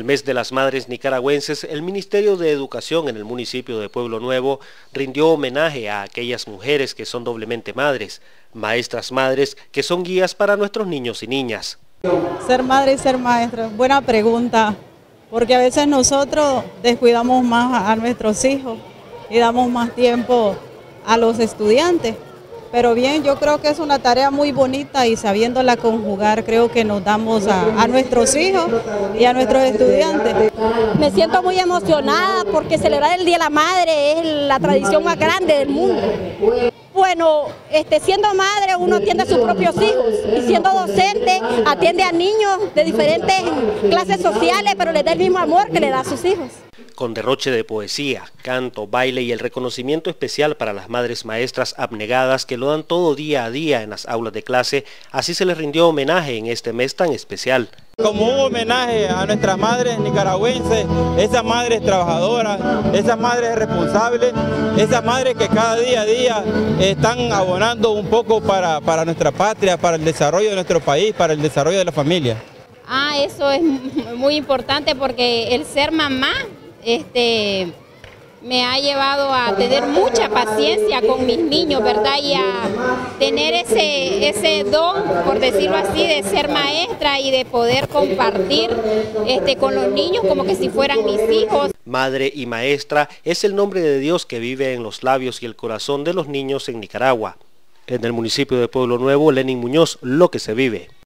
el mes de las madres nicaragüenses, el Ministerio de Educación en el municipio de Pueblo Nuevo rindió homenaje a aquellas mujeres que son doblemente madres, maestras madres que son guías para nuestros niños y niñas. Ser madre y ser maestra, buena pregunta, porque a veces nosotros descuidamos más a nuestros hijos y damos más tiempo a los estudiantes. Pero bien, yo creo que es una tarea muy bonita y sabiéndola conjugar, creo que nos damos a nuestros hijos y a nuestros estudiantes. Me siento muy emocionada porque celebrar el Día de la Madre es la tradición más grande del mundo. Bueno, siendo madre uno atiende a sus propios hijos y siendo docente atiende a niños de diferentes clases sociales, pero les da el mismo amor que le da a sus hijos. Con derroche de poesía, canto, baile y el reconocimiento especial para las madres maestras abnegadas que lo dan todo día a día en las aulas de clase, así se les rindió homenaje en este mes tan especial. Como un homenaje a nuestras madres nicaragüenses, esas madres trabajadoras, esas madres responsables, esas madres que cada día a día están abonando un poco para nuestra patria, para el desarrollo de nuestro país, para el desarrollo de la familia. Eso es muy importante porque el ser mamá me ha llevado a tener mucha paciencia con mis niños, ¿verdad? Y a tener ese don, por decirlo así, de ser maestra y de poder compartir con los niños como que si fueran mis hijos. Madre y maestra es el nombre de Dios que vive en los labios y el corazón de los niños en Nicaragua. En el municipio de Pueblo Nuevo, Lenin Muñoz, lo que se vive.